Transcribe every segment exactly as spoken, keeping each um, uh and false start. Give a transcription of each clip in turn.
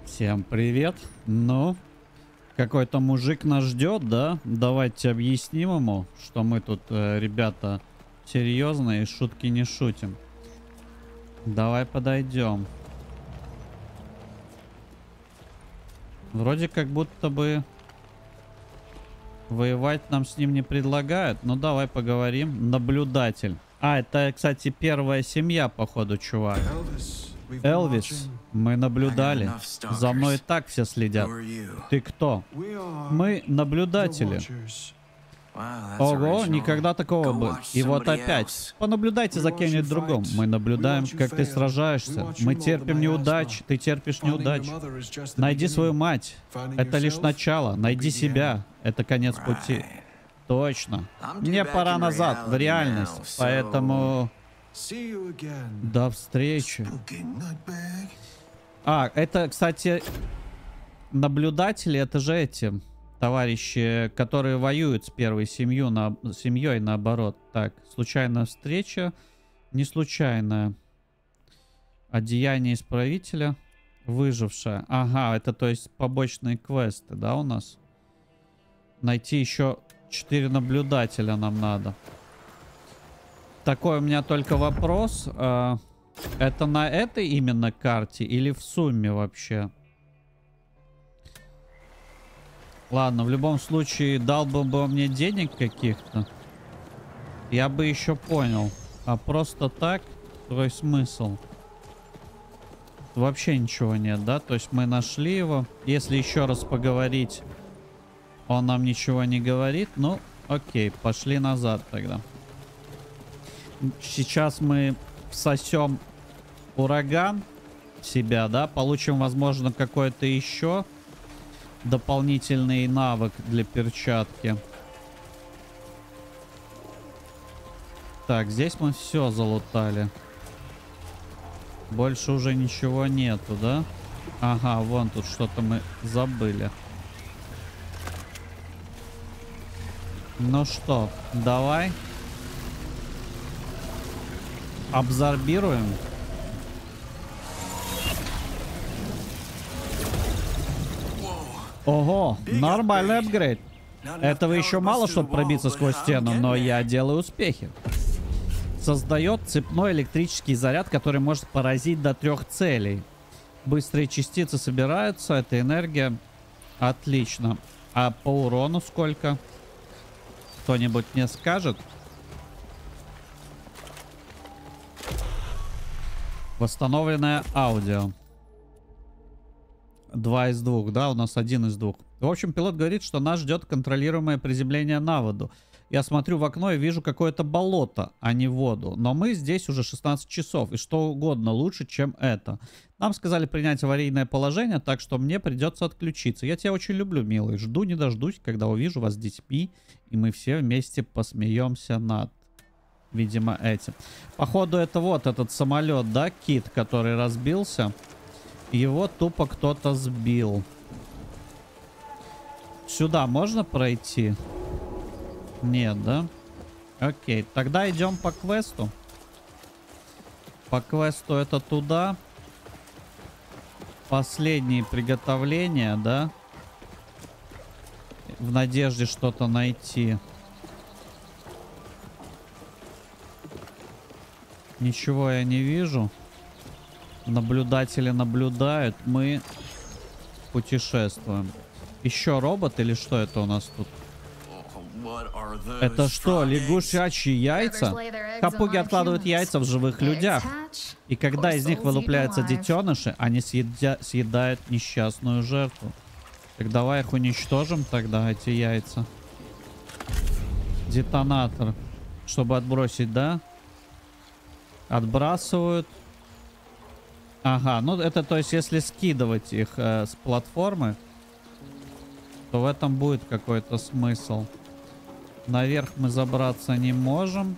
Всем привет. Ну, какой-то мужик нас ждет, да? Давайте объясним ему, что мы тут, э, ребята, серьезные, шутки не шутим. Давай подойдем. Вроде как будто бы воевать нам с ним не предлагают. Ну, давай поговорим. Наблюдатель. А, это, кстати, первая семья, походу, чувак. Элвис, мы наблюдали. За мной и так все следят. Ты кто? Мы наблюдатели. Ого, никогда такого бы. И вот опять. Понаблюдайте за кем-нибудь другом. Мы наблюдаем, как ты сражаешься. Мы терпим неудачи, ты терпишь неудачи. Найди свою мать. Это лишь начало. Найди себя. Это конец пути. Точно. Мне пора назад, в реальность. Поэтому... До встречи. А, это, кстати, наблюдатели, это же эти товарищи, которые воюют с первой семью, на, семьей, наоборот. Так, случайная встреча, не случайная. Одеяние исправителя, выжившая. Ага, это, то есть, побочные квесты, да, у нас? Найти еще четыре наблюдателя нам надо. Такой у меня только вопрос. А, это на этой именно карте или в сумме вообще? Ладно, в любом случае, дал бы он мне денег каких-то, я бы еще понял. А просто так, то есть смысл? Вообще ничего нет, да? То есть мы нашли его. Если еще раз поговорить, он нам ничего не говорит. Ну, окей, пошли назад тогда. Сейчас мы всосем ураган себя, да, получим, возможно, какой-то еще дополнительный навык для перчатки. Так, здесь мы все залутали. Больше уже ничего нету, да? Ага, вон тут что-то мы забыли. Ну что, давай. Абсорбируем. Ого, нормальный апгрейд. Этого еще мало, чтобы пробиться сквозь стену, но я делаю успехи. Создает цепной электрический заряд, который может поразить до трех целей. Быстрые частицы собираются, это энергия. Отлично. А по урону сколько? Кто-нибудь мне скажет? Восстановленное аудио. Два из двух, да? У нас один из двух. В общем, пилот говорит, что нас ждет контролируемое приземление на воду. Я смотрю в окно и вижу какое-то болото, а не воду. Но мы здесь уже шестнадцать часов, и что угодно лучше, чем это. Нам сказали принять аварийное положение, так что мне придется отключиться. Я тебя очень люблю, милый. Жду не дождусь, когда увижу вас с детьми, и мы все вместе посмеемся над... Видимо, этим. Походу, это вот этот самолет, да, Кит, который разбился. Его тупо кто-то сбил. Сюда можно пройти? Нет, да? Окей, тогда идем по квесту. По квесту это туда. Последние приготовления, да? В надежде что-то найти. Ничего я не вижу. Наблюдатели наблюдают. Мы путешествуем. Еще робот или что это у нас тут? Это что, лягушачьи яйца? Хапуги откладывают яйца в живых людях. И когда из них вылупляются детеныши, они съедя... съедают несчастную жертву. Так давай их уничтожим тогда, эти яйца. Детонатор. Чтобы отбросить, да? Отбрасывают. Ага, ну это то есть если скидывать их э, с платформы, то в этом будет какой-то смысл. Наверх мы забраться не можем.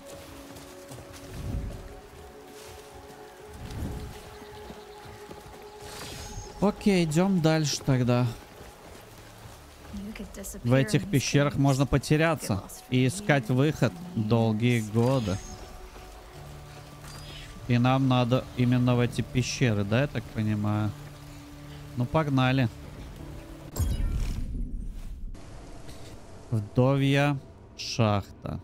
Окей, идем дальше тогда. В этих пещерах можно потеряться и искать выход долгие годы. И нам надо именно в эти пещеры, да, я так понимаю? Ну, погнали. Вдовья шахта.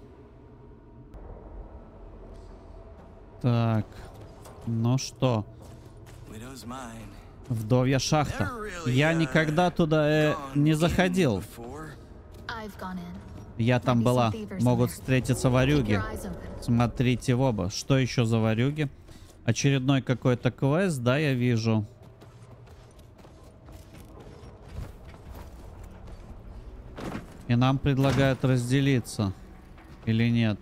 Так. Ну что? Вдовья шахта. Я никогда туда э, не заходил. Я там была. Могут встретиться ворюги. Смотрите в оба. Что еще за ворюги? Очередной какой-то квест, да, я вижу. И нам предлагают разделиться. Или нет?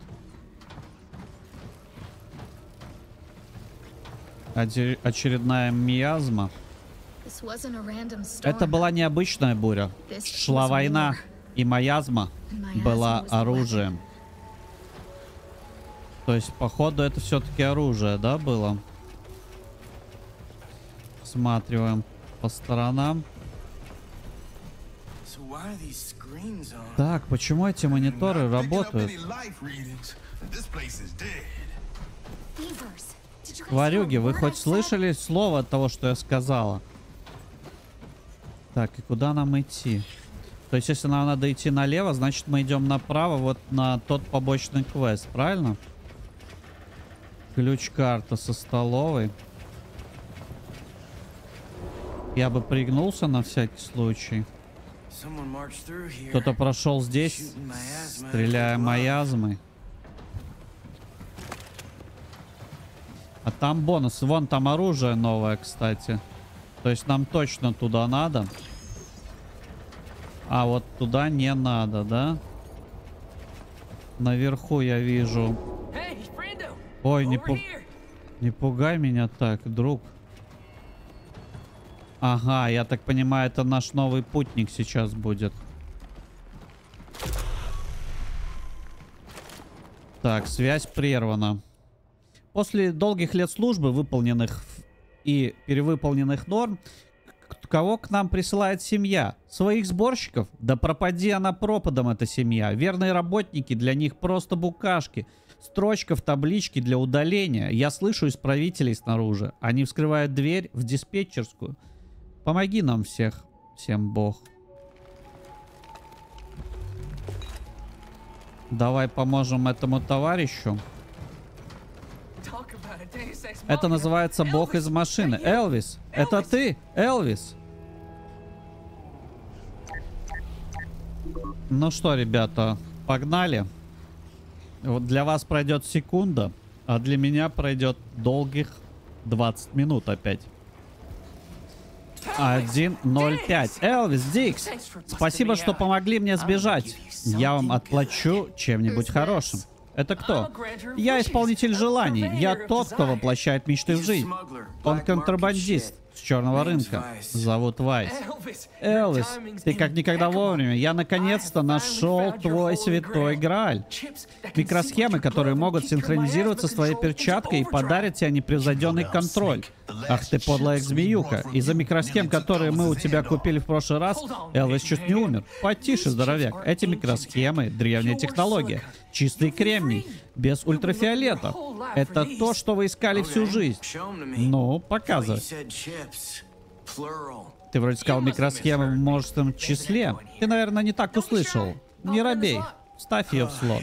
Оч- очередная миазма. Это была необычная буря. Шла война, и миазма была оружием. То есть, походу, это все-таки оружие, да, было? Смотрим по сторонам. Так, почему эти мониторы работают? Варюги, вы хоть слышали слово от того, что я сказала? Так, и куда нам идти? То есть, если нам надо идти налево, значит, мы идем направо, вот на тот побочный квест, правильно? Ключ-карта со столовой. Я бы пригнулся на всякий случай. Кто-то прошел здесь, стреляя миазмой. А там бонус. Вон там оружие новое, кстати. То есть нам точно туда надо. А вот туда не надо, да? Наверху я вижу. Ой, не, пу... не пугай меня так, друг. Ага, я так понимаю, это наш новый путник сейчас будет. Так, связь прервана. После долгих лет службы, выполненных и перевыполненных норм, кого к нам присылает семья? Своих сборщиков? Да пропади она пропадом, эта семья. Верные работники, для них просто букашки. Строчка в табличке для удаления. Я слышу исправителей снаружи. Они вскрывают дверь в диспетчерскую. Помоги нам всех. Всем Бог. Давай поможем этому товарищу. Это называется Бог из машины. Элвис, это ты? Элвис? Ну что, ребята, погнали. Вот для вас пройдет секунда, а для меня пройдет долгих двадцать минут опять. один ноль пять. Элвис, Дикс, спасибо, что помогли мне сбежать. Я вам отплачу чем-нибудь хорошим. Это кто? Я исполнитель желаний. Я тот, кто воплощает мечты в жизнь. Он контрабандист с черного рынка. Зовут Вайс. Элвис, ты как никогда вовремя. Я наконец-то нашел твой святой Грааль. Микросхемы, которые могут синхронизироваться с твоей перчаткой и подарят тебе непревзойденный контроль. Ах ты подлая змеюка. Из-за микросхем, которые мы у тебя купили в прошлый раз, Элвис чуть не умер. Потише, здоровяк. Эти микросхемы — древняя технология. Чистый кремний. Без ультрафиолета. Это то, что вы искали всю жизнь. Ну, показывай. Ты вроде сказал микросхемы в множественном числе. Ты, наверное, не так услышал. Не робей. Ставь ее в слот.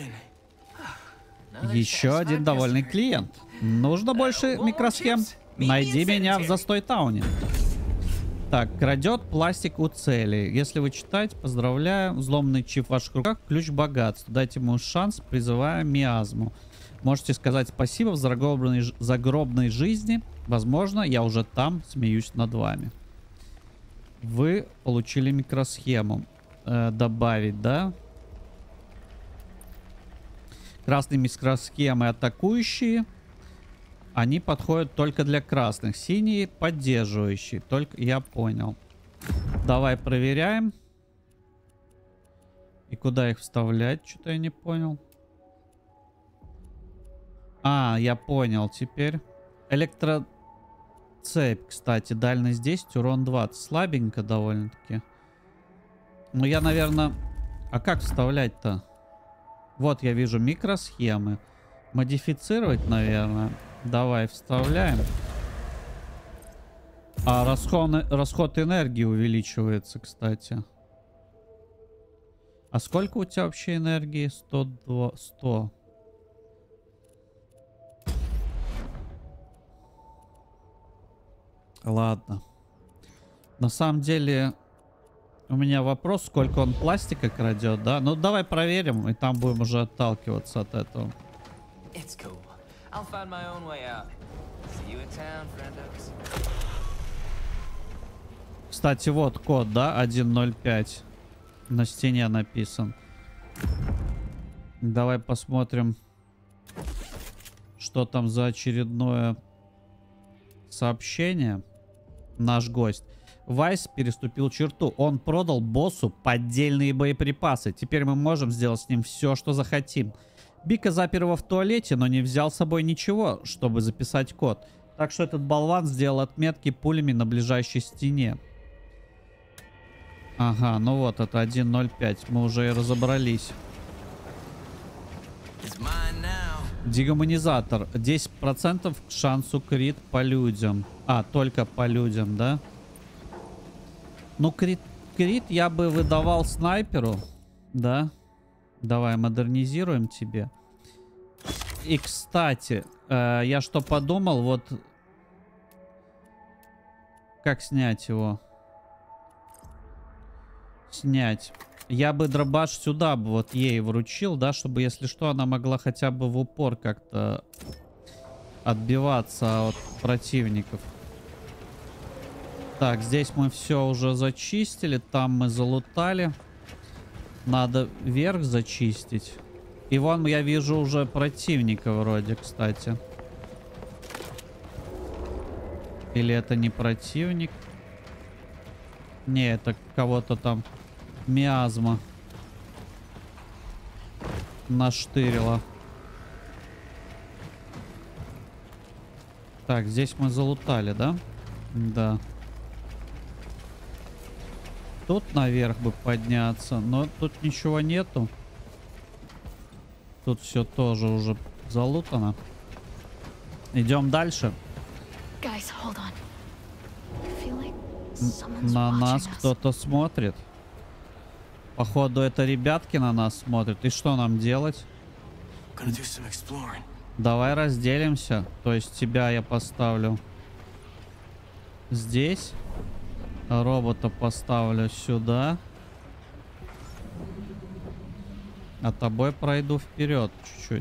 Еще один довольный клиент. Нужно больше микросхем? Найди меня в Застойtауне. Так, крадет пластик у цели. Если вы читаете, поздравляю. Взломанный чип в ваших руках. Ключ богатства. Дайте ему шанс, призывая миазму. Можете сказать спасибо в загробной, загробной жизни. Возможно, я уже там смеюсь над вами. Вы получили микросхему. Э, добавить, да? Красные микросхемы атакующие. Они подходят только для красных. Синие поддерживающие. Только я понял. Давай проверяем. И куда их вставлять? Что-то я не понял. А, я понял теперь. Электроцепь, кстати. Дальность десять, урон двадцать. Слабенько довольно-таки. Ну, я, наверное... А как вставлять-то? Вот я вижу микросхемы. Модифицировать, наверное. Давай, вставляем. А расход, расход энергии увеличивается, кстати. А сколько у тебя вообще энергии? сто два, сто. Ладно. На самом деле, у меня вопрос, сколько он пластика крадет, да? Ну, давай проверим, и там будем уже отталкиваться от этого. Кстати, вот код, да, один ноль пять. На стене написан. Давай посмотрим, что там за очередное сообщение. Наш гость. Вайс переступил черту. Он продал боссу поддельные боеприпасы. Теперь мы можем сделать с ним все, что захотим. Бика запер его в туалете, но не взял с собой ничего, чтобы записать код. Так что этот болван сделал отметки пулями на ближайшей стене. Ага, ну вот, это один ноль пять. Мы уже и разобрались. Дегуманизатор. десять процентов к шансу крит по людям. А, только по людям, да? Ну, крит, крит я бы выдавал снайперу. Да? Давай, модернизируем тебе. И, кстати, э, я что подумал, вот... Как снять его? Снять. Я бы дробаш сюда бы вот ей вручил, да, чтобы, если что, она могла хотя бы в упор как-то отбиваться от противников. Так, здесь мы все уже зачистили, там мы залутали. Надо вверх зачистить. И вон я вижу уже противника вроде, кстати. Или это не противник? Не, это кого-то там миазма наштырила. Так, здесь мы залутали, да? Да. Тут наверх бы подняться, но тут ничего нету. Тут все тоже уже залутано. Идем дальше. Guys, hold on. I feel like На нас кто-то смотрит. Походу, это ребятки на нас смотрят. И что нам делать? Давай разделимся. То есть тебя я поставлю здесь. Робота поставлю сюда. А тобой пройду вперед чуть-чуть.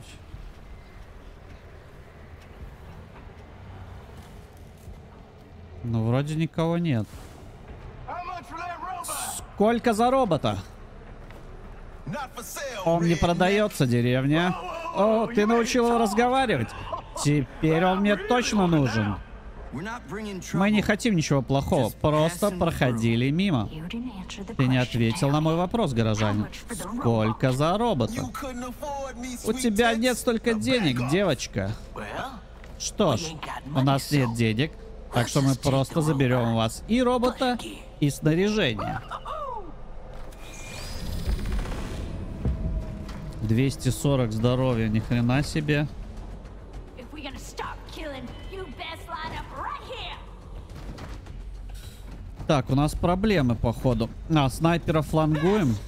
Ну, вроде никого нет. Сколько за робота? Он не продается, деревня. О, ты научил его разговаривать? Теперь он мне точно нужен. Мы не хотим ничего плохого, просто проходили мимо. Ты не ответил на мой вопрос, горожанин. Сколько за робота? У тебя нет столько денег, девочка. Что ж, у нас нет денег, так что мы просто заберем у вас и робота, и снаряжение. двести сорок здоровья, ни хрена себе. Так, у нас проблемы, походу. А, снайпера флангуем.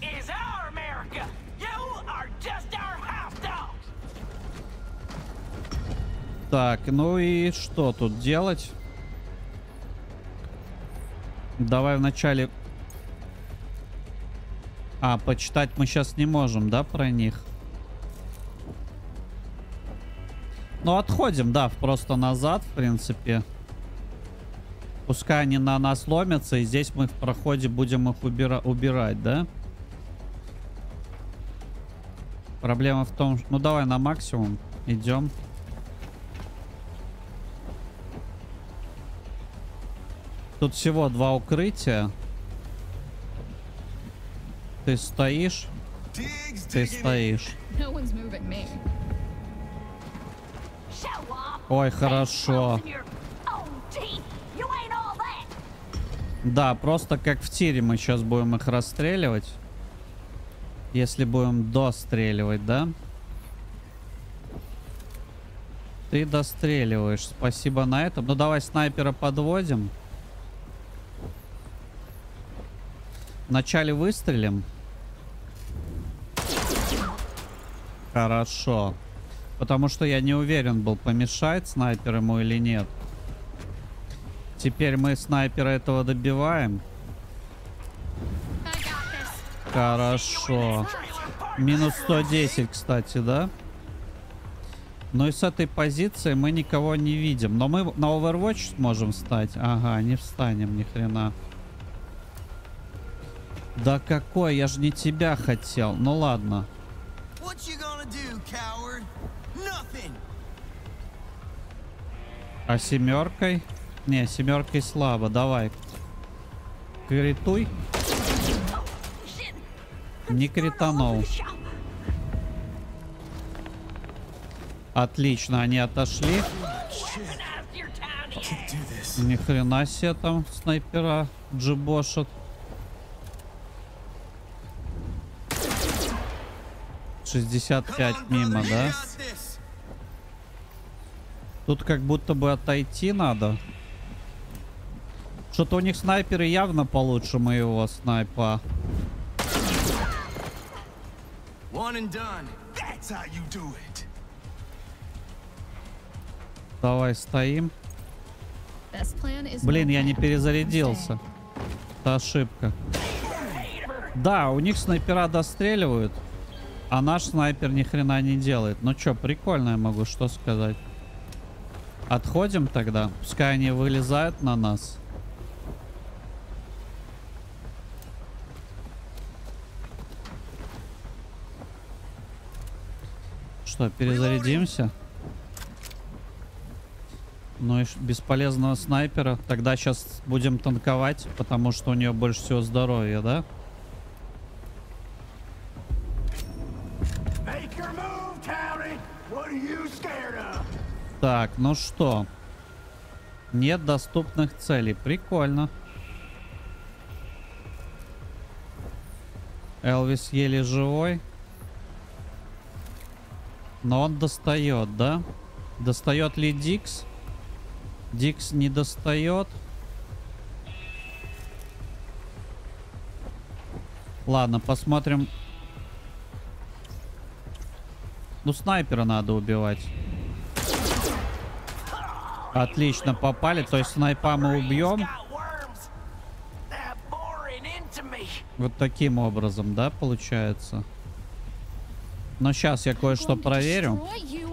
Так, ну и что тут делать? Давай вначале... А, почитать мы сейчас не можем, да, про них? Ну, отходим, да, просто назад, в принципе. Пускай они на нас ломятся, и здесь мы в проходе будем их убира убирать, да? Проблема в том, что... Ну, давай на максимум идем. Тут всего два укрытия. Ты стоишь? Ты стоишь. Ой, хорошо. Да, просто как в тире мы сейчас будем их расстреливать. Если будем достреливать, да? Ты достреливаешь. Спасибо на этом. Ну, давай снайпера подводим. Вначале выстрелим. Хорошо. Потому что я не уверен был, помешает снайпер ему или нет. Теперь мы снайпера этого добиваем. Хорошо. Минус сто десять, кстати, да? Ну и с этой позиции мы никого не видим. Но мы на Overwatch сможем встать. Ага, не встанем ни хрена. Да какой, я же не тебя хотел. Ну ладно. А семеркой? Не, семеркой слабо. Давай. Критуй. Не кританул. Отлично, они отошли. Ни хрена себе там снайпера джибошат. шестьдесят пять мимо, да? Тут как будто бы отойти надо. Что-то у них снайперы явно получше моего снайпа. Давай стоим. Блин, я не перезарядился. Это ошибка. Да, у них снайпера достреливают, а наш снайпер ни хрена не делает. Ну чё, прикольно, я могу что сказать. Отходим тогда. Пускай они вылезают на нас. Что, перезарядимся? Ну и бесполезного снайпера. Тогда сейчас будем танковать, потому что у нее больше всего здоровья, да? Так, ну что? Нет доступных целей. Прикольно. Элвис еле живой. Но он достает, да? Достает ли Дикс? Дикс не достает. Ладно, посмотрим. Ну, снайпера надо убивать. Отлично, попали. То есть снайпа мы убьем. Вот таким образом, да, получается? Но сейчас я кое-что проверю.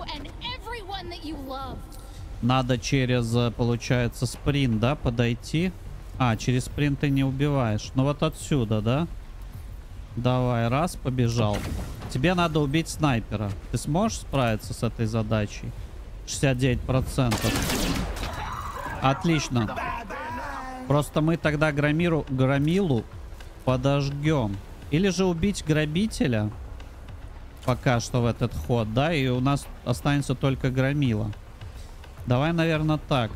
Надо через, получается, спринт, да, подойти. А, через спринт ты не убиваешь. Ну вот отсюда, да? Давай, раз, побежал. Тебе надо убить снайпера. Ты сможешь справиться с этой задачей? шестьдесят девять процентов. Отлично. Просто мы тогда громиру, громилу подожгем. Или же убить грабителя. Пока что в этот ход, да? И у нас останется только громила. Давай, наверное, так.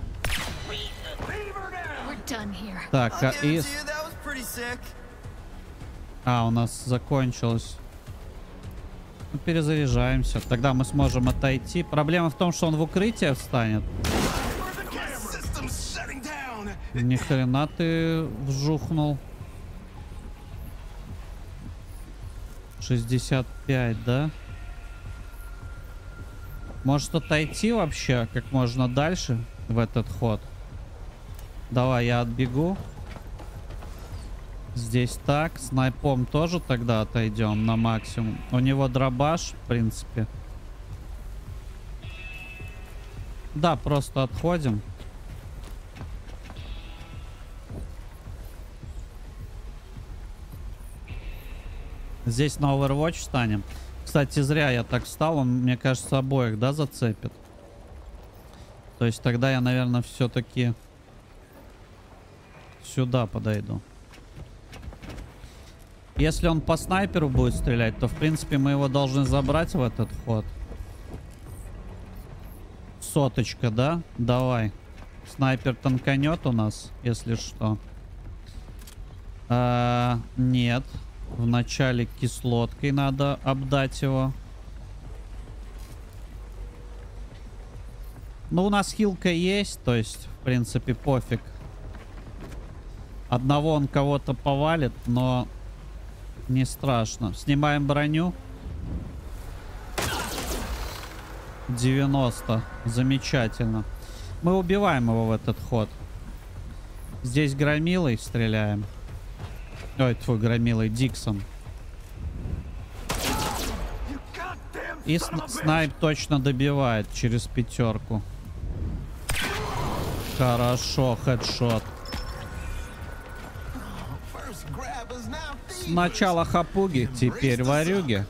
Так, а из... А, у нас закончилось. Ну, перезаряжаемся. Тогда мы сможем отойти. Проблема в том, что он в укрытие встанет. Ни хрена ты вжухнул. шестьдесят пять, да? Может отойти вообще как можно дальше в этот ход? Давай, я отбегу. Здесь так. Снайпом тоже тогда отойдем на максимум. У него дробаш, в принципе. Да, просто отходим. Здесь на Overwatch встанем. Кстати, зря я так встал. Он, мне кажется, обоих, да, зацепит. То есть тогда я, наверное, все-таки сюда подойду. Если он по снайперу будет стрелять, то, в принципе, мы его должны забрать в этот ход. Соточка, да? Давай. Снайпер танканет у нас, если что. А, нет. Вначале кислоткой надо обдать его. Ну, у нас хилка есть, то есть, в принципе, пофиг. Одного он кого-то повалит, но не страшно. Снимаем броню. девяносто. Замечательно. Мы убиваем его в этот ход. Здесь громилой стреляем. Ой, твой громилой, Диксон. И сн снайп точно добивает через пятерку. Хорошо, хедшот. Сначала хапуги, теперь варюги.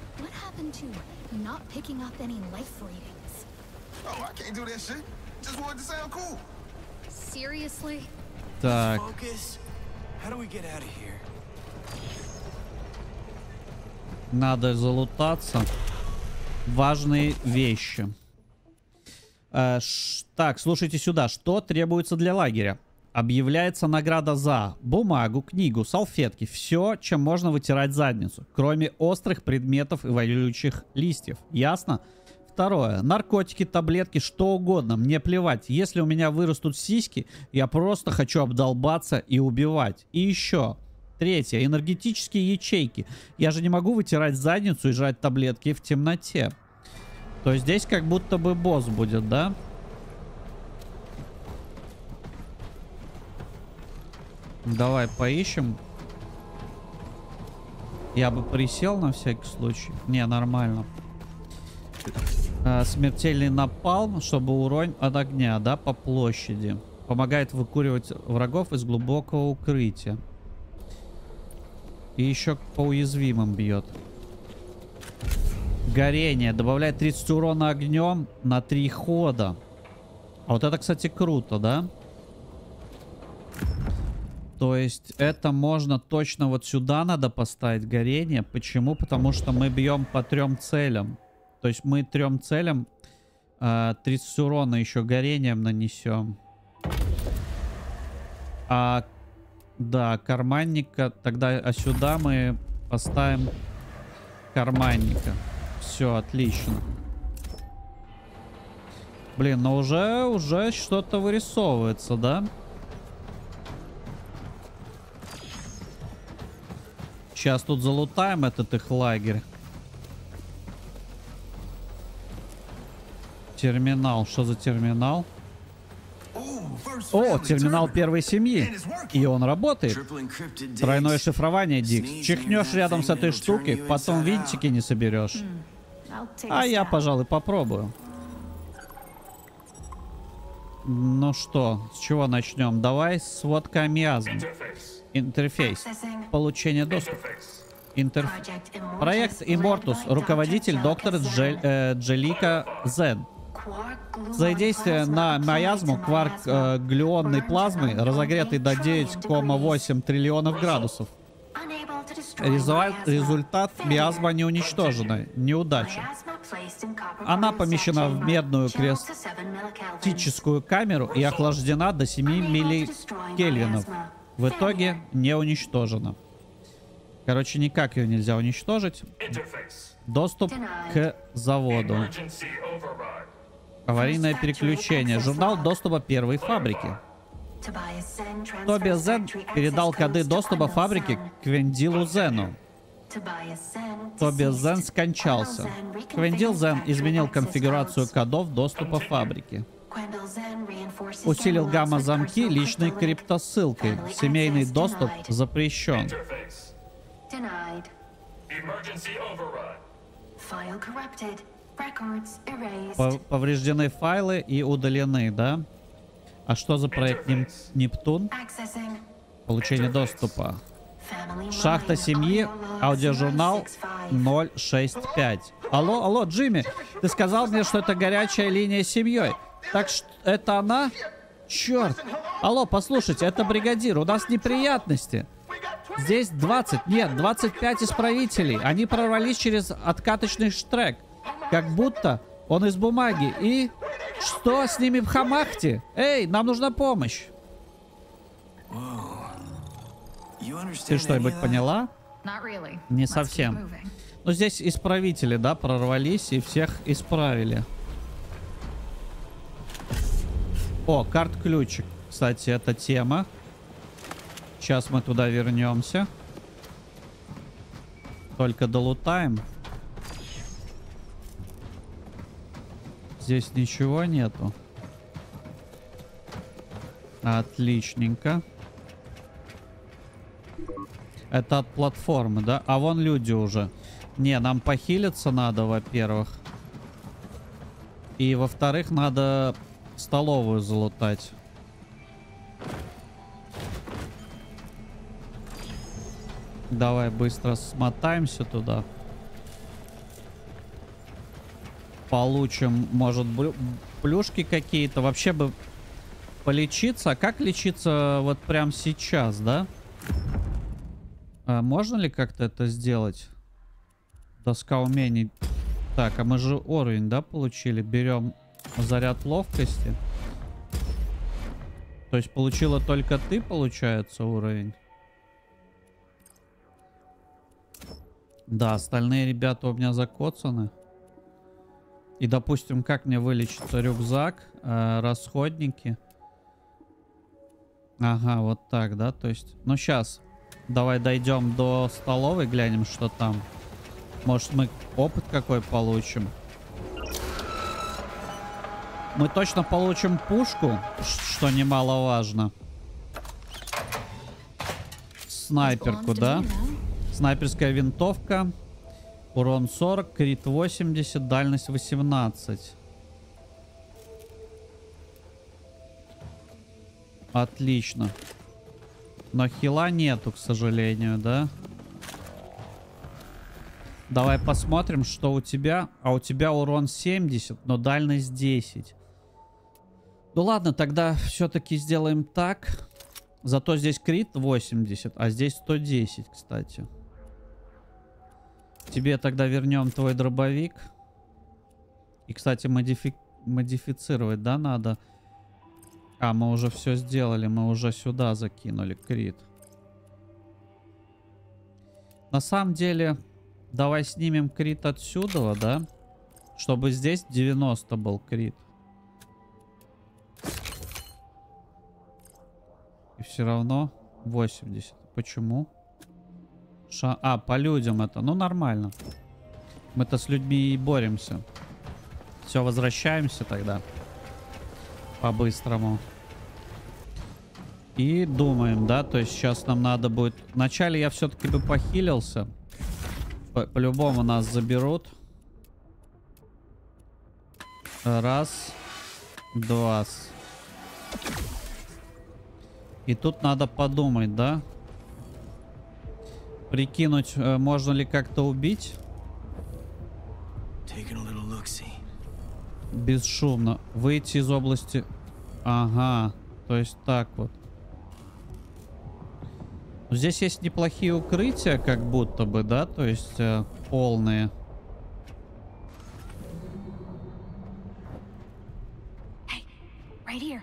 Так. Надо залутаться. Важные вещи. Э, ш, так, слушайте сюда. Что требуется для лагеря? Объявляется награда за бумагу, книгу, салфетки. Все, чем можно вытирать задницу. Кроме острых предметов и колючих листьев. Ясно? Второе. Наркотики, таблетки, что угодно. Мне плевать. Если у меня вырастут сиськи, я просто хочу обдолбаться и убивать. И еще. Третье. Энергетические ячейки. Я же не могу вытирать задницу и жрать таблетки в темноте. То есть здесь как будто бы босс будет, да? Давай поищем. Я бы присел на всякий случай. Не, нормально. А, смертельный напалм, чтобы урон от огня, да, по площади. Помогает выкуривать врагов из глубокого укрытия. И еще по уязвимым бьет. Горение. Добавляет тридцать урона огнем на три хода. А вот это, кстати, круто, да? То есть это можно точно вот сюда надо поставить горение. Почему? Потому что мы бьем по трем целям. То есть мы трем целям э, тридцать урона еще горением нанесем. А, да, карманника. Тогда а сюда мы поставим карманника. Все, отлично. Блин, но уже, уже что-то вырисовывается, да? Сейчас тут залутаем этот их лагерь. Терминал. Что за терминал? О, терминал первой семьи. И он работает. Тройное шифрование, Дикс. Чихнешь рядом с этой штукой, потом винтики не соберешь. А я, пожалуй, попробую. Ну что, с чего начнем? Давай сводка миазм. Интерфейс. Получение доступа. Интерф... Проект Иммортус. Руководитель доктор Джел... э, Джелика Зен. Взаимодействие на миазму кварк э, глюонной плазмы, разогретый до девяти целых восемь десятых триллионов градусов. Результат, результат миазма не уничтожена. Неудача. Она помещена в медную крестическую камеру и охлаждена до семи милликельвинов. В итоге не уничтожена. Короче, никак ее нельзя уничтожить. Доступ к заводу. Аварийное переключение. Журнал доступа первой фабрики. Тобиас Зен передал коды доступа фабрики Квендилу Зену. Тобиас Зен скончался. Квендил Зен изменил конфигурацию кодов доступа фабрики. Усилил гамма-замки личной криптосылкой. Семейный доступ запрещен. Повреждены файлы и удалены, да? А что за проект Неп Нептун? Получение доступа. Шахта семьи. Аудиожурнал ноль шесть пять. Алло, алло, Джимми. Ты сказал мне, что это горячая линия с семьей. Так что это она? Черт. Алло, послушайте, это бригадир. У нас неприятности. Здесь двадцать, нет, двадцать пять исправителей. Они прорвались через откаточный штрек. Как будто он из бумаги. И что с ними в Хамахте? Эй, нам нужна помощь. Ты что-нибудь поняла? Не совсем. Но здесь исправители, да, прорвались и всех исправили. О, карт-ключик. Кстати, это тема. Сейчас мы туда вернемся. Только долутаем. Здесь ничего нету. Отличненько. Это от платформы, да? А вон люди уже. Не, нам похилиться надо, во-первых. И, во-вторых, надо столовую залутать. Давай быстро смотаемся туда. Получим, может, плюшки какие-то. Вообще бы полечиться. А как лечиться вот прямо сейчас, да? А можно ли как-то это сделать? Доска умений. Так, а мы же уровень, да, получили? Берем заряд ловкости. То есть получила только ты, получается, уровень? Да, остальные ребята у меня закоцаны. И, допустим, как мне вылечиться? Рюкзак, э, расходники. Ага, вот так, да? То есть, ну сейчас, давай дойдем до столовой, глянем, что там. Может, мы опыт какой получим? Мы точно получим пушку, что немаловажно. Снайперку, да? Снайперская винтовка. Урон сорок, крит восемьдесят, дальность восемнадцать. Отлично. Но хила нету, к сожалению, да? Давай посмотрим, что у тебя. А у тебя урон семьдесят, но дальность десять. Ну ладно, тогда все-таки сделаем так. Зато здесь крит восемьдесят, а здесь сто десять, кстати. Тебе тогда вернем твой дробовик. И, кстати, модифи... модифицировать, да, надо? А, мы уже все сделали. Мы уже сюда закинули крит. На самом деле, давай снимем крит отсюда, да? Чтобы здесь девяносто был крит. И все равно восемьдесят. Почему? Ша... А, по людям это. Ну, нормально. Мы-то с людьми и боремся. Все, возвращаемся тогда. По-быстрому. И думаем, да? То есть сейчас нам надо будет... Вначале я все-таки бы похилился. По-любому нас заберут. Раз. Два. И тут надо подумать, да? Прикинуть, э, можно ли как-то убить. Бесшумно. Выйти из области. Ага. То есть так вот. Здесь есть неплохие укрытия, как будто бы, да? То есть э, полные. Hey, right here.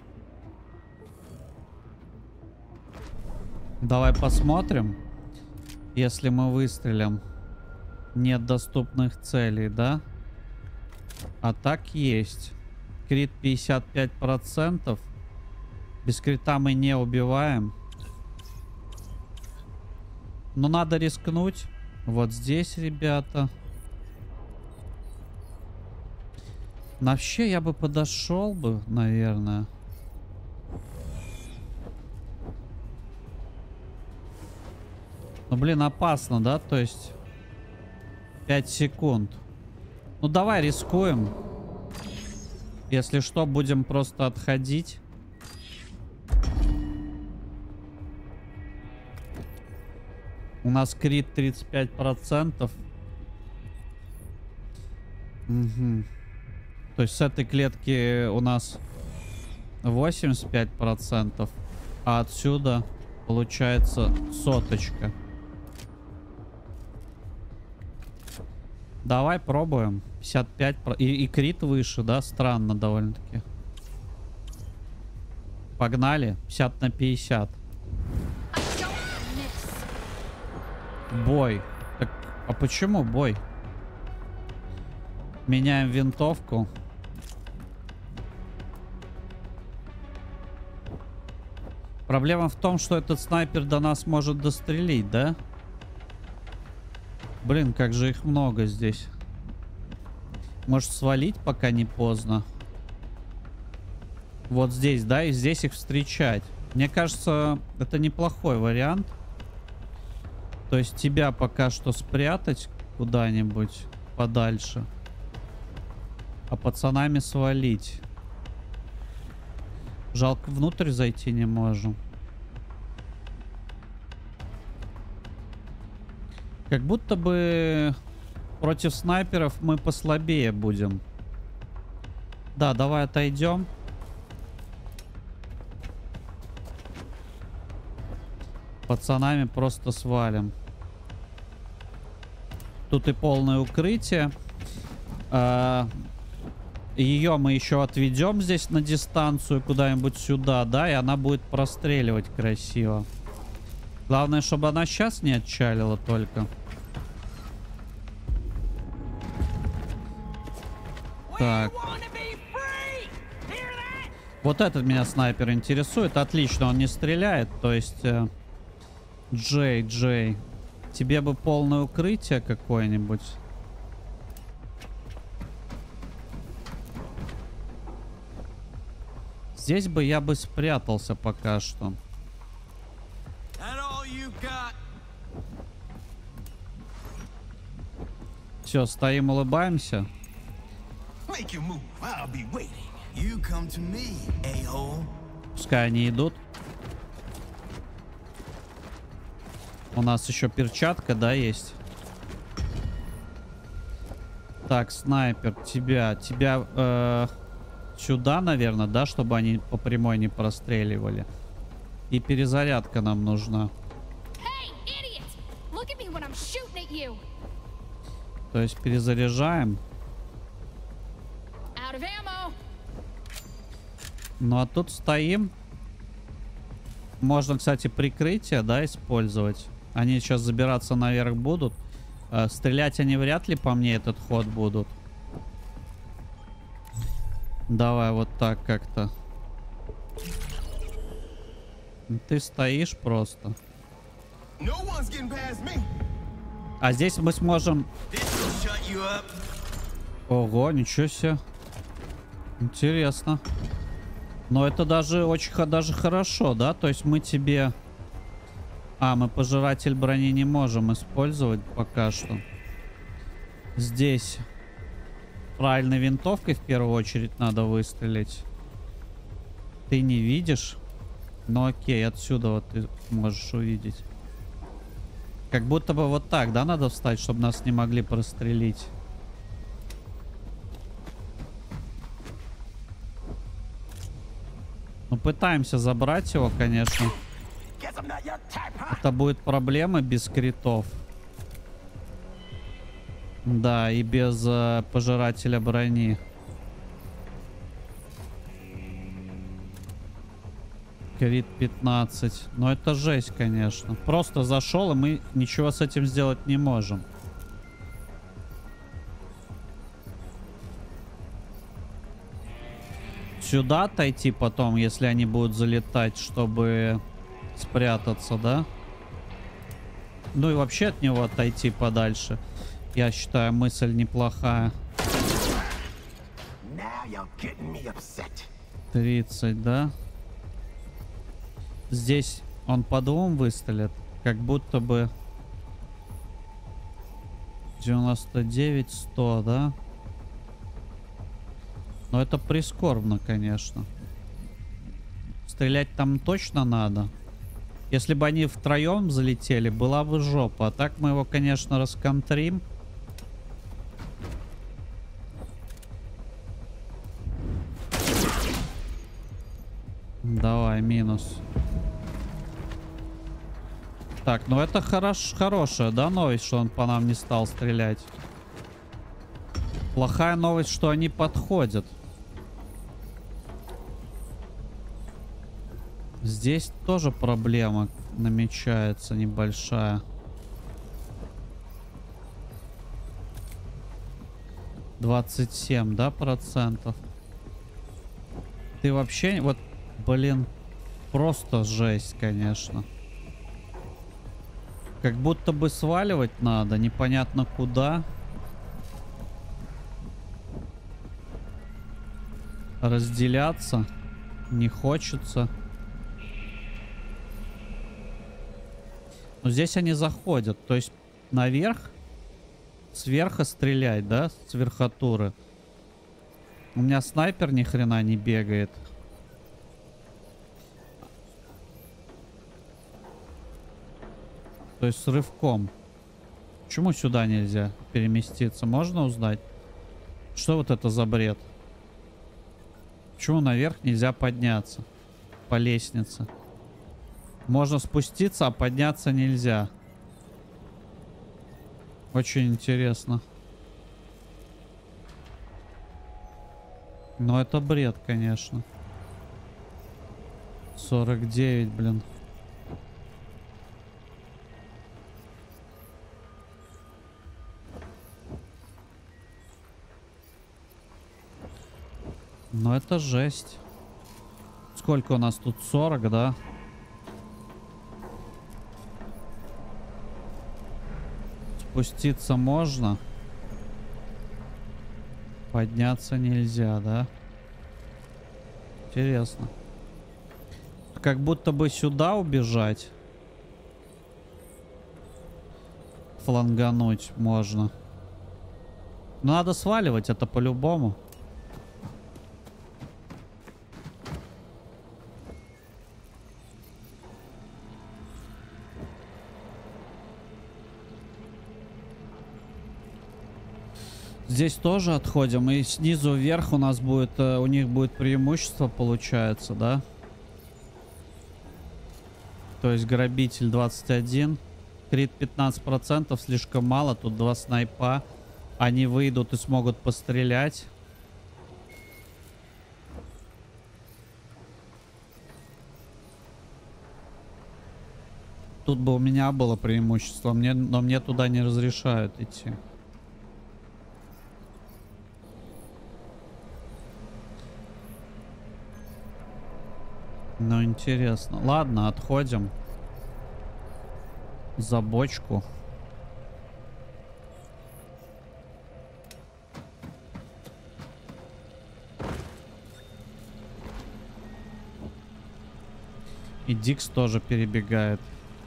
Давай посмотрим. Если мы выстрелим. Нет доступных целей, да? А так есть. Крит пятьдесят пять процентов. Без крита мы не убиваем. Но надо рискнуть. Вот здесь, ребята. Вообще я бы подошел бы, наверное. Ну, блин, опасно, да? То есть пять секунд. Ну, давай рискуем. Если что, будем просто отходить. У нас крит тридцать пять процентов. Угу. То есть с этой клетки у нас восемьдесят пять процентов. А отсюда получается соточка. Давай пробуем. пятьдесят пять процентов. И, и крит выше, да? Странно довольно-таки. Погнали. пятьдесят на пятьдесят. Бой. Так, а почему бой? Меняем винтовку. Проблема в том, что этот снайпер до нас может дострелить, да? Блин, как же их много здесь. Может свалить, пока не поздно. Вот здесь, да, и здесь их встречать. Мне кажется, это неплохой вариант. То есть тебя пока что спрятать куда-нибудь подальше. А пацанами свалить. Жалко, внутрь зайти не можем. Как будто бы против снайперов мы послабее будем. Да, давай отойдем. Пацанами просто свалим. Тут и полное укрытие. А, ее мы еще отведем здесь на дистанцию куда-нибудь сюда, да, и она будет простреливать красиво. Главное, чтобы она сейчас не отчалила только. Так. Вот этот меня снайпер интересует. Отлично, он не стреляет. То есть... Э, Джей, Джей. Тебе бы полное укрытие какое-нибудь. Здесь бы я бы спрятался пока что. Все, стоим, улыбаемся. Пускай они идут. У нас еще перчатка, да, есть? Так, снайпер, тебя, тебя э, сюда, наверное, да, чтобы они по прямой не простреливали. И перезарядка нам нужна. То есть перезаряжаем. Ну а тут стоим. Можно, кстати, прикрытие, да, использовать. Они сейчас забираться наверх будут. Э, стрелять они вряд ли по мне этот ход будут. Давай вот так как-то. Ты стоишь просто. А здесь мы сможем... Ого, ничего себе. Интересно. Но это даже очень даже хорошо, да? То есть мы тебе... А, мы пожиратель брони не можем использовать пока что. Здесь правильной винтовкой в первую очередь надо выстрелить. Ты не видишь? Ну окей, отсюда вот ты можешь увидеть. Как будто бы вот так, да, надо встать, чтобы нас не могли прострелить. Ну, пытаемся забрать его, конечно. Это будет проблема без критов. Да, и без э, пожирателя брони. Крит пятнадцать. Но это жесть, конечно. Просто зашел, и мы ничего с этим сделать не можем. Сюда отойти потом, если они будут залетать, чтобы спрятаться, да? Ну и вообще от него отойти подальше. Я считаю, мысль неплохая. тридцать, да? Здесь он по двум выстрелит. Как будто бы... девяносто девять, сто, да? Но это прискорбно, конечно. Стрелять там точно надо. Если бы они втроем залетели, была бы жопа. А так мы его, конечно, расконтрим. Давай, минус. Так, ну это хорош, хорошая, да, новость, что он по нам не стал стрелять. Плохая новость, что они подходят. Здесь тоже проблема намечается небольшая. двадцать семь, да, процентов? Ты вообще... Вот, блин. Просто жесть, конечно. Как будто бы сваливать надо, непонятно куда. Разделяться не хочется. Но здесь они заходят. То есть наверх, сверху стрелять, да, с верхотуры. У меня снайпер ни хрена не бегает. То есть с рывком. Почему сюда нельзя переместиться? Можно узнать? Что вот это за бред? Почему наверх нельзя подняться по лестнице? Можно спуститься, а подняться нельзя. Очень интересно. Но это бред, конечно. сорок девять, блин. Но это жесть. Сколько у нас тут? сорок, да? Спуститься можно. Подняться нельзя, да? Интересно. Как будто бы сюда убежать. Флангануть можно. Но надо сваливать это по-любому. Здесь тоже отходим, и снизу вверх у нас будет, у них будет преимущество, получается, да? То есть грабитель двадцать один, крит пятнадцать процентов, слишком мало, тут два снайпа. Они выйдут и смогут пострелять. Тут бы у меня было преимущество, мне, но мне туда не разрешают идти. Ну, интересно. Ладно, отходим. За бочку. И Дикс тоже перебегает.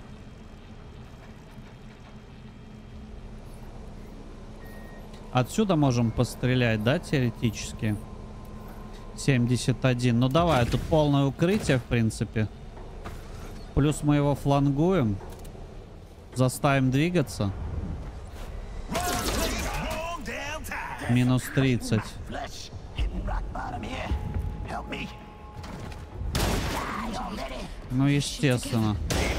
Отсюда можем пострелять, да, теоретически? семьдесят один. Ну давай, тут полное укрытие, в принципе. Плюс мы его флангуем. Заставим двигаться. Минус тридцать. Ну, естественно.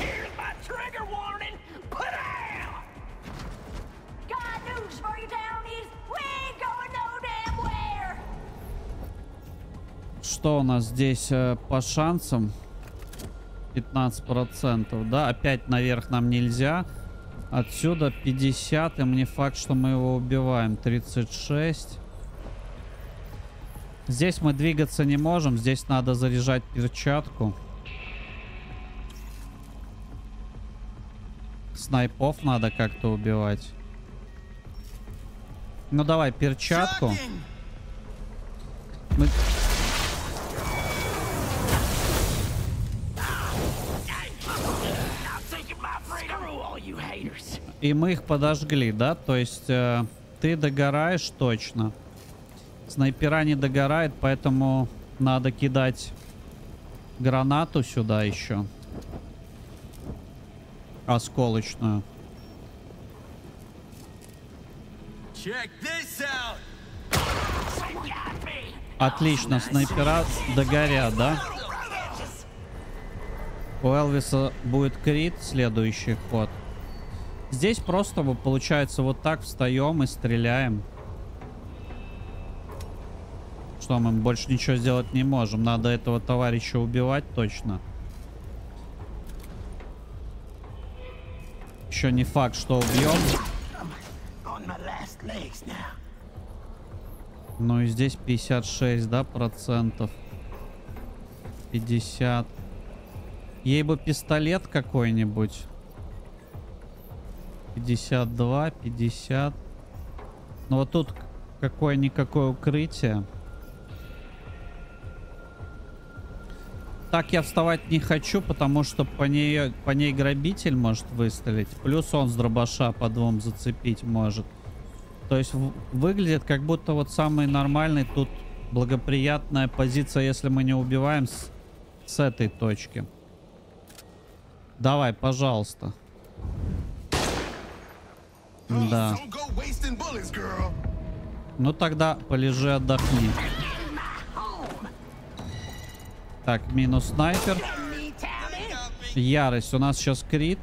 Что у нас здесь э, по шансам? пятнадцать процентов, да? Опять наверх нам нельзя. Отсюда пятьдесят, и мне факт, что мы его убиваем. тридцать шесть. Здесь мы двигаться не можем. Здесь надо заряжать перчатку. Снайпов надо как-то убивать. Ну давай перчатку. Мы... И мы их подожгли, да? То есть э, ты догораешь точно. Снайпера не догорает, поэтому надо кидать гранату сюда еще. Осколочную. Отлично, снайпера догорят, да? У Элвиса будет крит, следующий ход. Здесь просто, получается, вот так встаем и стреляем. Что, мы больше ничего сделать не можем. Надо этого товарища убивать точно. Еще не факт, что убьем. Ну и здесь пятьдесят шесть, да, процентов. пятьдесят. Ей бы пистолет какой-нибудь. пятьдесят два, пятьдесят. Ну вот тут какое-никакое укрытие. Так я вставать не хочу, потому что по ней, по ней грабитель может выстрелить. Плюс он с дробаша по двум зацепить может. То есть в, выглядит как будто вот самый нормальный тут благоприятная позиция, если мы не убиваем с, с этой точки. Давай, пожалуйста. Да. Ну тогда полежи, отдохни. Так, минус снайпер. Ярость. У нас сейчас крит.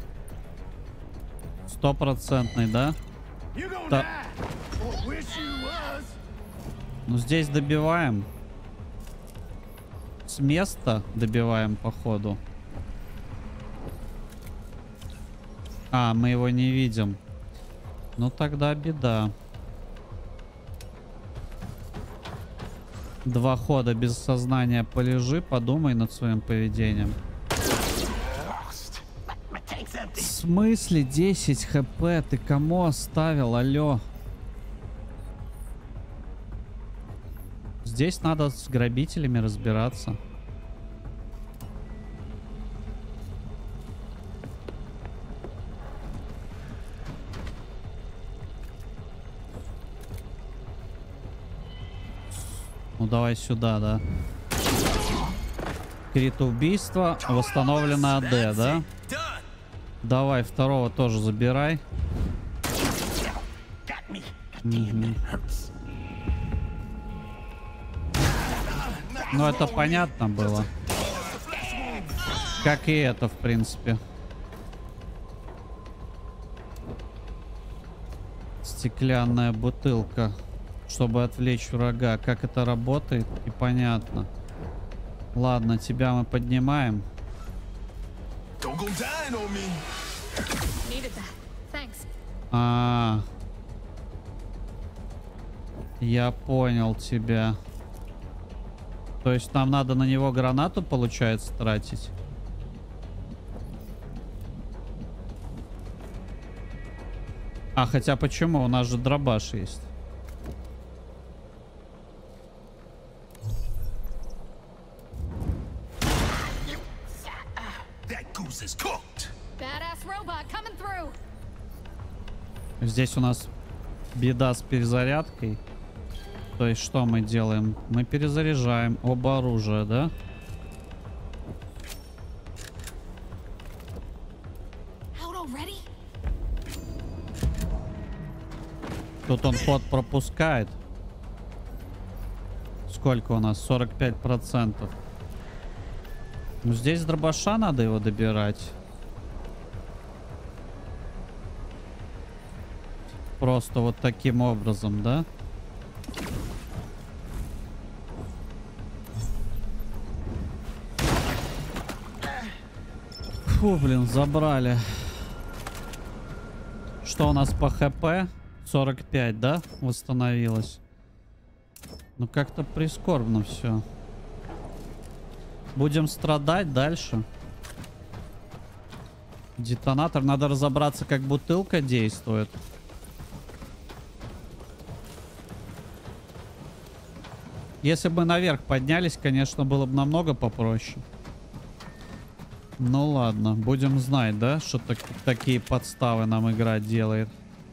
Стопроцентный, да? Та... Ну здесь добиваем. С места добиваем, походу. А, мы его не видим. Ну тогда беда. Два хода без сознания полежи, подумай над своим поведением. В смысле десять хп? Ты кому оставил? Алло. Здесь надо с грабителями разбираться. Ну давай сюда, да. Крит убийства. Восстановлено АД, да? Давай, второго тоже забирай. Угу. Ну это понятно было. Как и это, в принципе. Стеклянная бутылка. Чтобы отвлечь врага. Как это работает, непонятно. Ладно, тебя мы поднимаем. А, я понял тебя. То есть нам надо на него гранату, получается, тратить? А, хотя почему? У нас же дробаш есть. Здесь у нас беда с перезарядкой. То есть что мы делаем? Мы перезаряжаем оба оружия, да? Тут он ход пропускает. Сколько у нас? сорок пять процентов. Ну здесь с дробаша надо его добирать. Просто вот таким образом, да? Фу, блин, забрали. Что у нас по ХП? сорок пять, да? Восстановилось. Ну как-то прискорбно все. Будем страдать дальше. Детонатор. Надо разобраться, как бутылка действует. Если бы наверх поднялись, конечно, было бы намного попроще. Ну ладно, будем знать, да, что так, такие подставы нам игра делает.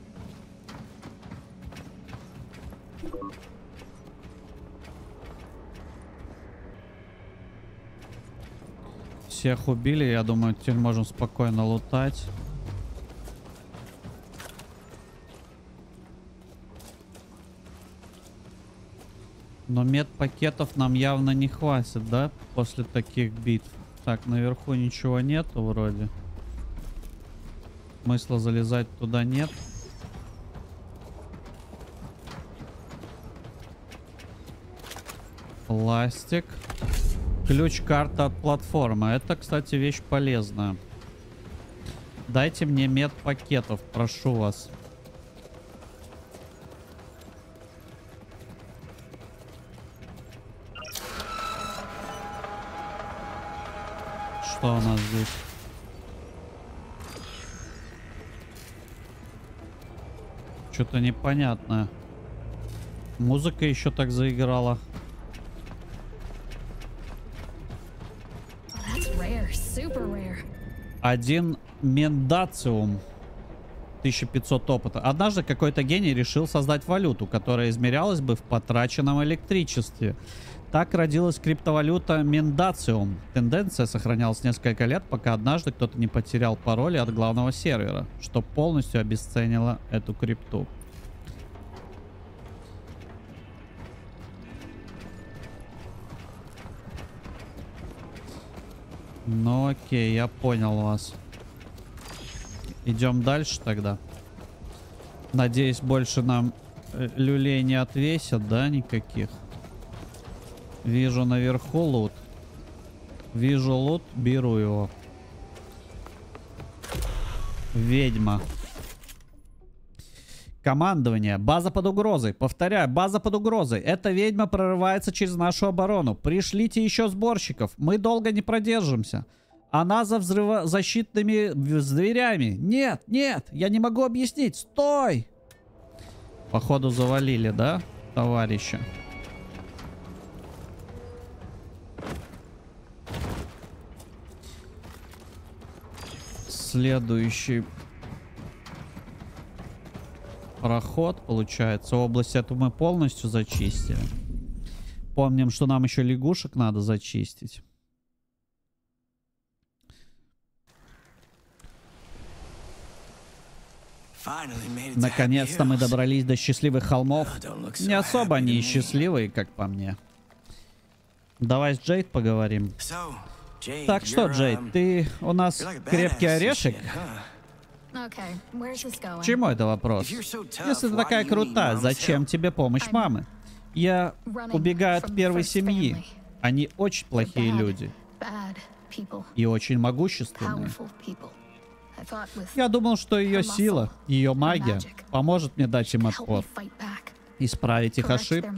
Всех убили, я думаю, теперь можем спокойно лутать. Но медпакетов нам явно не хватит, да, после таких битв. Так, наверху ничего нету вроде. Смысла залезать туда нет. Пластик. Ключ-карта от платформы. Это, кстати, вещь полезная. Дайте мне медпакетов, прошу вас. Что у нас здесь? Что-то непонятное. Музыка еще так заиграла. Один мендациум. тысяча пятьсот опыта. Однажды какой-то гений решил создать валюту, которая измерялась бы в потраченном электричестве. Так родилась криптовалюта Мендациум. Тенденция сохранялась несколько лет, пока однажды кто-то не потерял пароли от главного сервера, что полностью обесценило эту крипту. Ну окей, я понял вас. Идем дальше тогда. Надеюсь, больше нам люлей не отвесят, да, никаких? Вижу наверху лут. Вижу лут, беру его. Ведьма. Командование. База под угрозой. Повторяю, база под угрозой. Эта ведьма прорывается через нашу оборону. Пришлите еще сборщиков. Мы долго не продержимся. Она за взрывозащитными дверями. Нет, нет, я не могу объяснить. Стой! Походу завалили, да, товарища? Следующий проход, получается. Область эту мы полностью зачистили. Помним, что нам еще лягушек надо зачистить. Наконец-то мы добрались до счастливых холмов. Не особо они счастливые, как по мне. Давай с Джейд поговорим. Так что, Джейд, ты у нас крепкий орешек? К чему это вопрос? Если ты такая крутая, зачем тебе помощь мамы? Я убегаю от первой семьи. Они очень плохие люди. И очень могущественные. Я думал, что ее сила, ее магия поможет мне дать им отпор. Исправить их ошибки.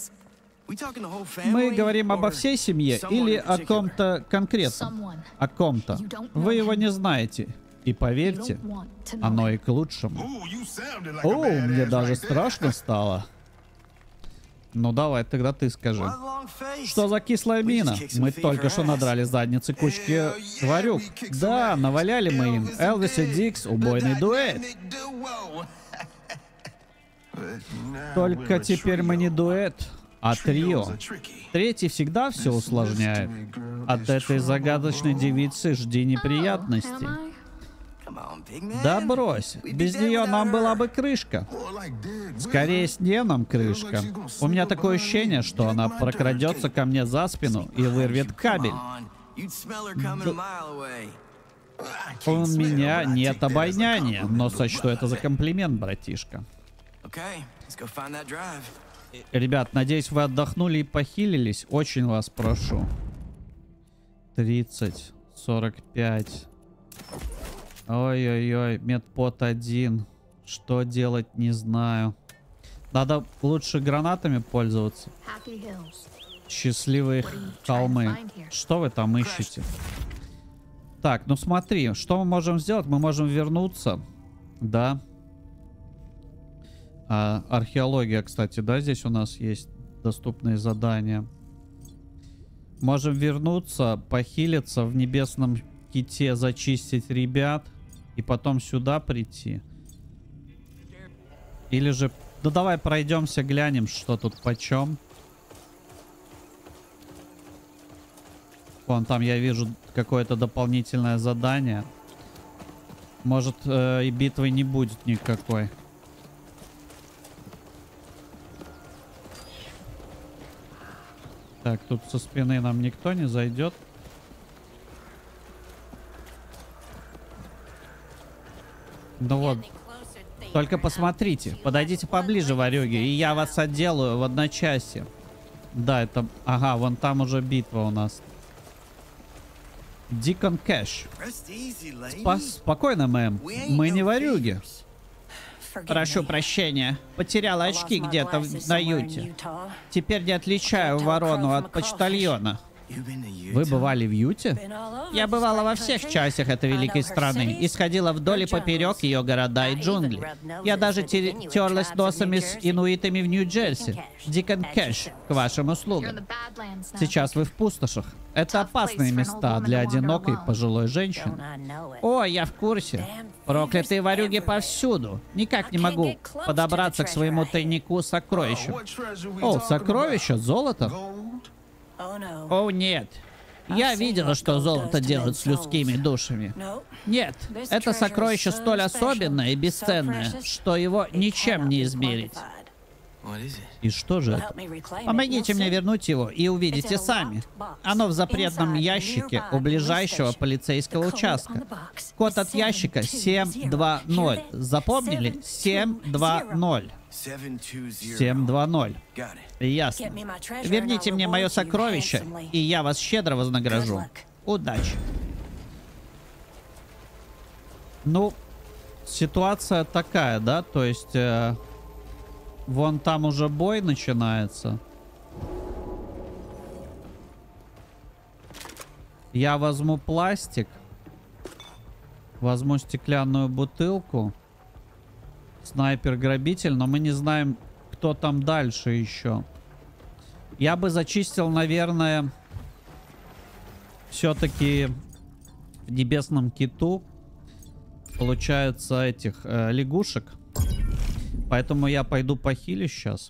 Мы говорим обо всей семье или о ком-то конкретном? О ком-то. Вы его не знаете. И поверьте, оно и к лучшему. О, мне даже страшно стало. Ну давай, тогда ты скажи. Что за кислая мина? Мы только что надрали задницы кучки тварюк. Да, наваляли мы им. Элвис и Дикс, убойный дуэт. Только теперь мы не дуэт, а трио. Третий всегда все усложняет. От этой загадочной девицы жди неприятностей. Да брось, без нее нам была бы крышка. Скорее с ней нам крышка. У меня такое ощущение, что она прокрадется ко мне за спину и вырвет кабель. У меня нет обоняния, но сочту это за комплимент, братишка. Ребят, надеюсь, вы отдохнули и похилились. Очень вас прошу. тридцать, сорок пять. Ой-ой-ой, медпот один. Что делать, не знаю. Надо лучше гранатами пользоваться. Счастливые холмы. Что вы там ищете? Так, ну смотри, что мы можем сделать? Мы можем вернуться. Да. А, археология, кстати, да, здесь у нас есть доступные задания. Можем вернуться, похилиться в небесном ките, зачистить ребят. И потом сюда прийти. Или же... Ну давай пройдемся, глянем, что тут почем. Вон там я вижу какое-то дополнительное задание. Может, э, и битвы не будет никакой. Так, тут со спины нам никто не зайдет. Ну вот. Только посмотрите. Подойдите поближе, варюги, и я вас отделаю в одночасье. Да, это... Ага, вон там уже битва у нас. Дикон Кэш. Спа спокойно, мэм. Мы не варюги. Прошу прощения. Потеряла очки где-то на юте. Теперь не отличаю ворону от почтальона. Вы бывали в Юте? Я бывала во всех частях этой великой страны и сходила вдоль и поперек ее города и джунгли. Я даже тер- терлась носами с инуитами в Нью-Джерси. Дикон Кэш, к вашим услугам. Сейчас вы в пустошах. Это опасные места для одинокой пожилой женщины. О, я в курсе. Проклятые ворюги повсюду. Никак не могу подобраться к своему тайнику с сокровищем. О, сокровища? Золото? О, нет. Я видела, что золото делают с людскими душами. Нет, это сокровище столь особенное и бесценное, что его ничем не измерить. И что же это? Помогите мне вернуть его и увидите сами. Оно в запретном ящике у ближайшего полицейского участка. Код от ящика семь два ноль. Запомнили? семь два ноль. семь два ноль. Ясно. Верните мне мое сокровище, и я вас щедро вознагражу. Удачи. Ну, ситуация такая, да? То есть... Э, вон там уже бой начинается. Я возьму пластик. Возьму стеклянную бутылку. Снайпер-грабитель, но мы не знаем, кто там дальше еще. Я бы зачистил, наверное, все-таки в небесном киту, получается, этих э, лягушек. Поэтому я пойду похилю сейчас.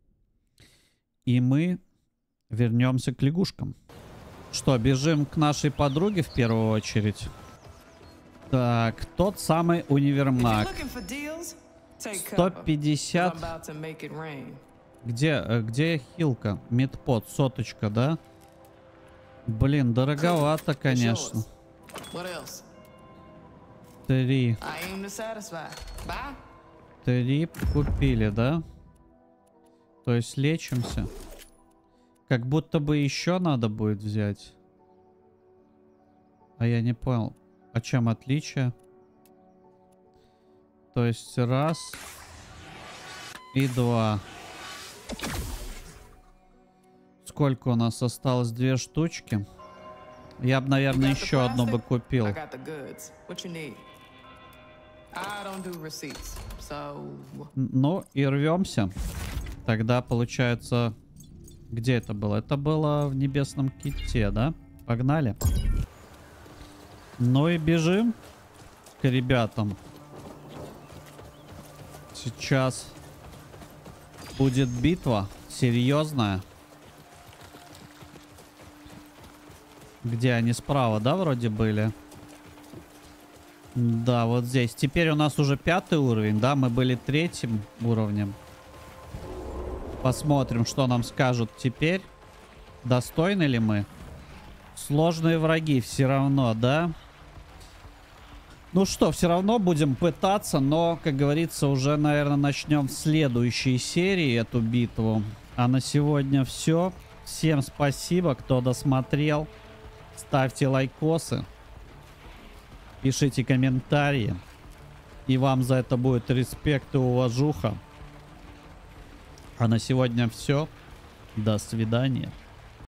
И мы вернемся к лягушкам. Что, бежим к нашей подруге в первую очередь? Так, тот самый универмаг. сто пятьдесят. Где, где хилка? Медпот, соточка, да? Блин, дороговато, конечно. Три. Три купили, да? То есть лечимся. Как будто бы еще надо будет взять. А я не понял. А чем отличие? То есть раз и два. Сколько у нас осталось? Две штучки. Я бы, наверное, еще одну бы купил. Ну и рвемся. Тогда получается... Где это было? Это было в небесном ките, да? Погнали. Ну и бежим к ребятам. Сейчас будет битва серьезная. Где они? Справа, да, вроде были? Да, вот здесь. Теперь у нас уже пятый уровень, да? Мы были третьим уровнем. Посмотрим, что нам скажут теперь. Достойны ли мы? Сложные враги все равно, да? Ну что, все равно будем пытаться, но, как говорится, уже, наверное, начнем в следующей серии эту битву. А на сегодня все. Всем спасибо, кто досмотрел. Ставьте лайкосы. Пишите комментарии. И вам за это будет респект и уважуха. А на сегодня все. До свидания.